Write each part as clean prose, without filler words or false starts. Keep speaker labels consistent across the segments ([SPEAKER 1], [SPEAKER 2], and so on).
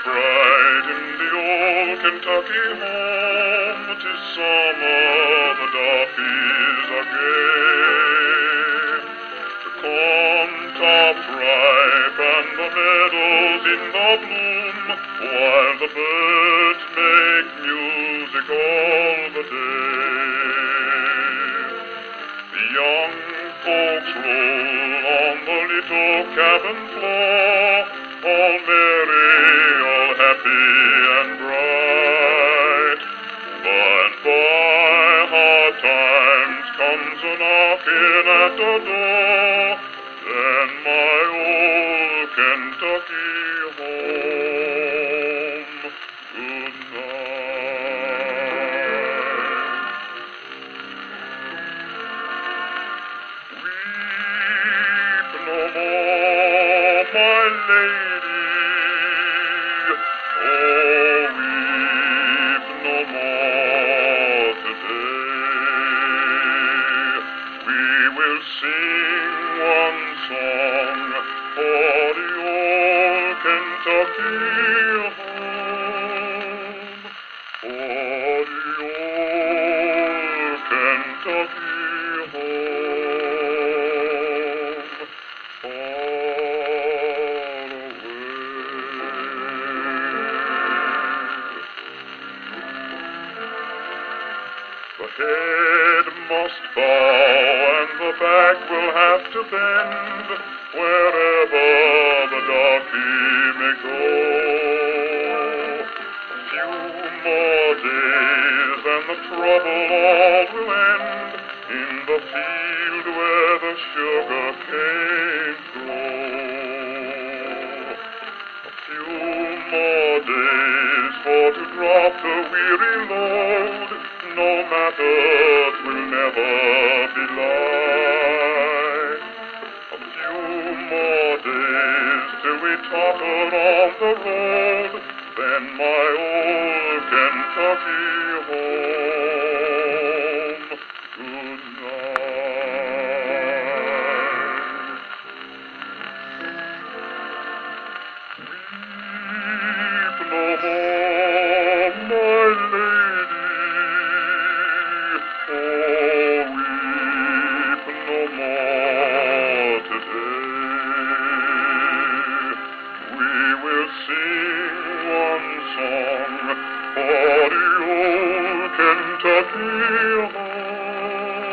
[SPEAKER 1] bright in the old Kentucky home, 'tis summer, the darkies are gay. The corn top's ripe and the meadows in the bloom, while the birds make music all the day. The young folks roll on the little cabin floor, all merry, all happy and bright. By and by, hard times comes a-knocking at the door, then my old Kentucky home, good night. Weep no more, my lady, oh, weep no more today. We will sing one song for the old Kentucky home, for the old Kentucky home, far away. The head must bow and the back will have to bend, wherever the darky may go. A few more days and the trouble all will end, in the field where the sugar cane grows. A few more days for to drop the weary load, no matter, 'twill never be light. A few more days till we topple on the road, then my old Kentucky home, good night. Weep no more, my lady, oh, weep no more today. We will sing one song for the old Kentucky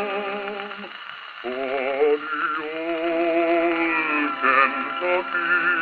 [SPEAKER 1] home, for the old Kentucky